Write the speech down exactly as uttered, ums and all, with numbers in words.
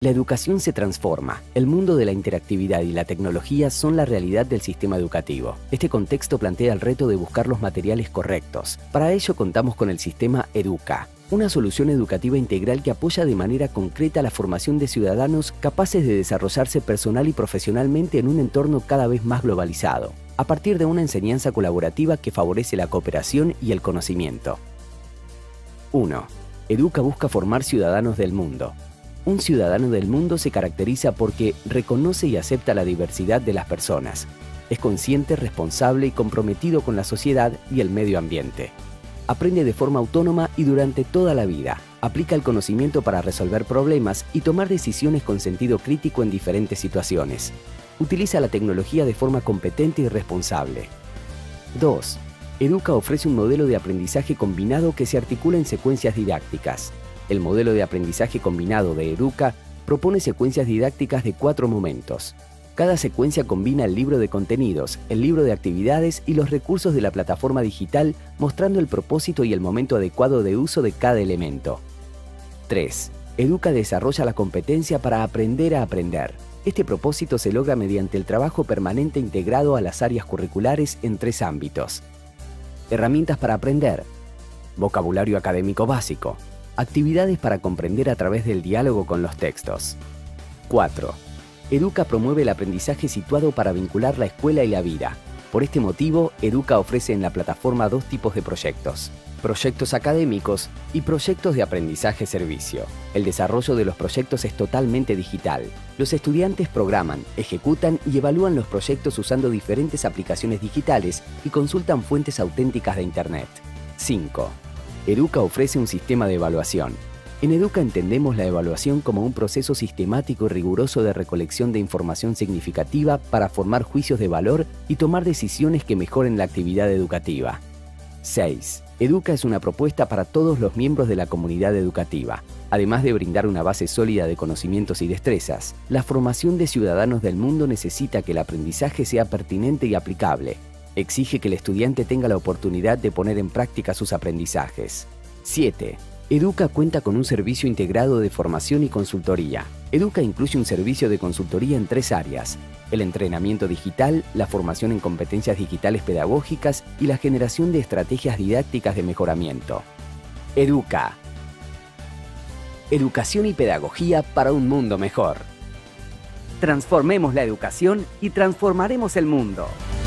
La educación se transforma. El mundo de la interactividad y la tecnología son la realidad del sistema educativo. Este contexto plantea el reto de buscar los materiales correctos. Para ello contamos con el sistema Educa, una solución educativa integral que apoya de manera concreta la formación de ciudadanos capaces de desarrollarse personal y profesionalmente en un entorno cada vez más globalizado, a partir de una enseñanza colaborativa que favorece la cooperación y el conocimiento. uno. Educa busca formar ciudadanos del mundo. Un ciudadano del mundo se caracteriza porque reconoce y acepta la diversidad de las personas. Es consciente, responsable y comprometido con la sociedad y el medio ambiente. Aprende de forma autónoma y durante toda la vida. Aplica el conocimiento para resolver problemas y tomar decisiones con sentido crítico en diferentes situaciones. Utiliza la tecnología de forma competente y responsable. dos. Educa ofrece un modelo de aprendizaje combinado que se articula en secuencias didácticas. El modelo de aprendizaje combinado de Educa propone secuencias didácticas de cuatro momentos. Cada secuencia combina el libro de contenidos, el libro de actividades y los recursos de la plataforma digital, mostrando el propósito y el momento adecuado de uso de cada elemento. tres. Educa desarrolla la competencia para aprender a aprender. Este propósito se logra mediante el trabajo permanente integrado a las áreas curriculares en tres ámbitos. Herramientas para aprender. Vocabulario académico básico. Actividades para comprender a través del diálogo con los textos. cuatro. Educa promueve el aprendizaje situado para vincular la escuela y la vida. Por este motivo, Educa ofrece en la plataforma dos tipos de proyectos: proyectos académicos y proyectos de aprendizaje-servicio. El desarrollo de los proyectos es totalmente digital. Los estudiantes programan, ejecutan y evalúan los proyectos usando diferentes aplicaciones digitales y consultan fuentes auténticas de Internet. cinco. Educa ofrece un sistema de evaluación. En Educa entendemos la evaluación como un proceso sistemático y riguroso de recolección de información significativa para formar juicios de valor y tomar decisiones que mejoren la actividad educativa. seis. Educa es una propuesta para todos los miembros de la comunidad educativa. Además de brindar una base sólida de conocimientos y destrezas, la formación de ciudadanos del mundo necesita que el aprendizaje sea pertinente y aplicable. Exige que el estudiante tenga la oportunidad de poner en práctica sus aprendizajes. siete. Educa cuenta con un servicio integrado de formación y consultoría. Educa incluye un servicio de consultoría en tres áreas: el entrenamiento digital, la formación en competencias digitales pedagógicas y la generación de estrategias didácticas de mejoramiento. Educa. Educación y pedagogía para un mundo mejor. Transformemos la educación y transformaremos el mundo.